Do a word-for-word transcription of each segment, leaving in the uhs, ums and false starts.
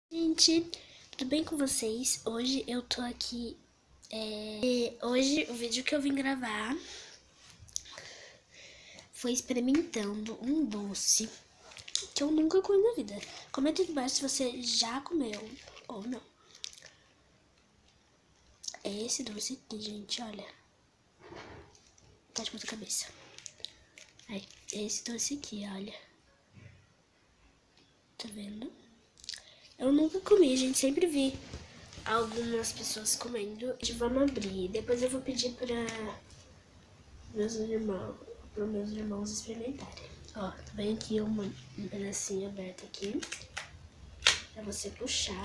Gente, tudo bem com vocês? Hoje eu tô aqui, é... hoje o vídeo que eu vim gravar foi experimentando um doce que eu nunca comi na vida. Comenta aqui embaixo se você já comeu ou não. É esse doce aqui, gente, olha. Tá de ponta cabeça. Aí, é esse doce aqui, olha. Tá vendo? Eu nunca comi, gente, sempre vi algumas pessoas comendo. Vamos abrir, depois eu vou pedir para meus irmãos, para meus irmãos experimentarem. Ó, vem aqui uma, um pedacinho aberto aqui, pra você puxar.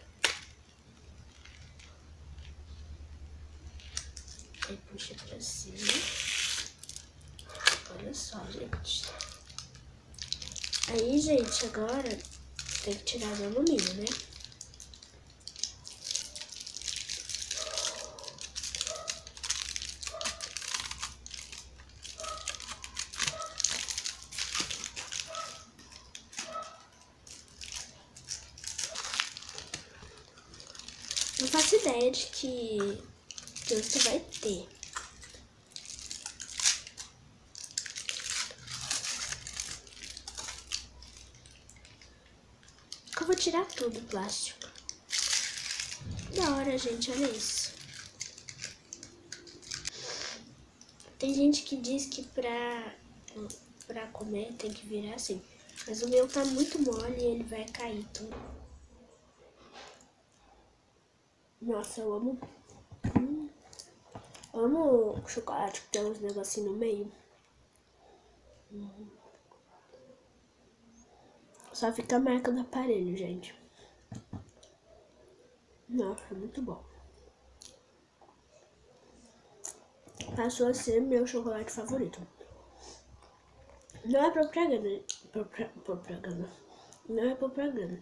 Aí puxa pra cima. Olha só, gente. Aí, gente, agora tem que tirar do alumínio, né? Não faço ideia de que gosto vai ter. Eu vou tirar tudo o plástico. Da hora, gente, olha isso. Tem gente que diz que pra, pra comer tem que virar assim. Mas o meu tá muito mole e ele vai cair tudo. Nossa, eu amo. Hum, eu amo chocolate que tem uns negocinhos no meio. Hum. Só fica a marca do aparelho, gente. Nossa, muito bom. Passou a ser meu chocolate favorito. Não é propaganda. Propaganda. Não é propaganda.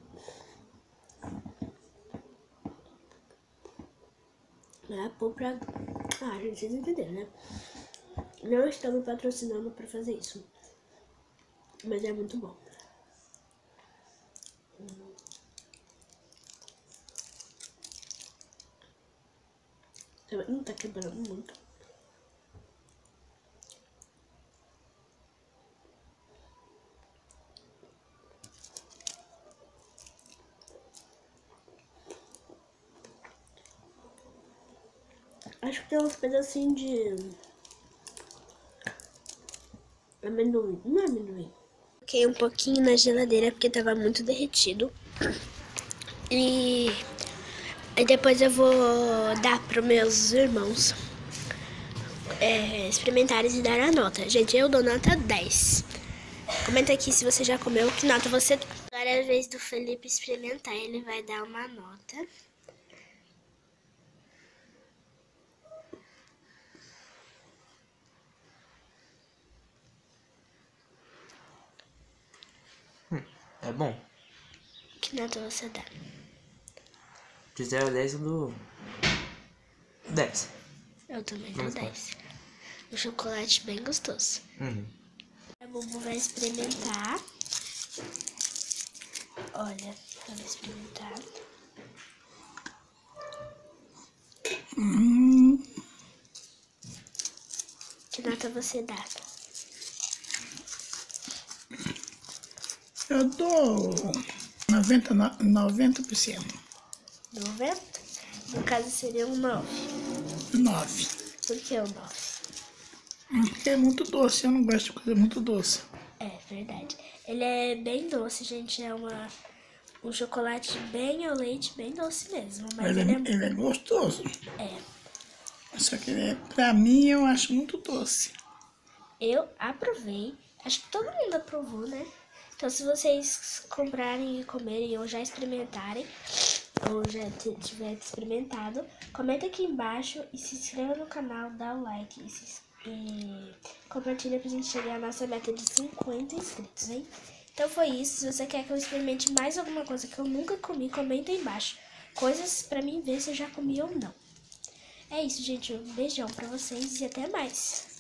Não é propaganda. Ah, gente, vocês entenderam, né? Não estamos me patrocinando pra fazer isso. Mas é muito bom. Hum, tá quebrando muito. Acho que tem uns pedacinhos de amendoim. Não é amendoim. Coloquei um pouquinho na geladeira porque tava muito derretido. E aí depois eu vou dar para os meus irmãos é, experimentarem e dar a nota. Gente, eu dou nota dez. Comenta aqui se você já comeu, que nota você dá. Agora é a vez do Felipe experimentar, ele vai dar uma nota. Hum, é bom. Que nota você dá? De zero a dez eu dou dez. Eu também dou dez. Um chocolate bem gostoso. Uhum. A Bubu vai experimentar. Olha, ela vai experimentar. Hum. Que nota você dá? Eu dou noventa por cento. noventa? No caso seria um nove. nove. Por que o nove? Porque é muito doce, eu não gosto de coisa muito doce. É verdade. Ele é bem doce, gente. É uma, um chocolate bem ao leite, bem doce mesmo. Mas Ele, ele, é, é, ele é gostoso. é. Só que ele é, pra mim eu acho muito doce. Eu aprovei. Acho que todo mundo aprovou, né? Então, se vocês comprarem e comerem ou já experimentarem, ou já tiver experimentado, comenta aqui embaixo e se inscreva no canal, dá o like e, se, e compartilha pra gente chegar à nossa meta de cinquenta inscritos, hein? Então foi isso. Se você quer que eu experimente mais alguma coisa que eu nunca comi, comenta aí embaixo. Coisas pra mim ver se eu já comi ou não. É isso, gente. Um beijão pra vocês e até mais.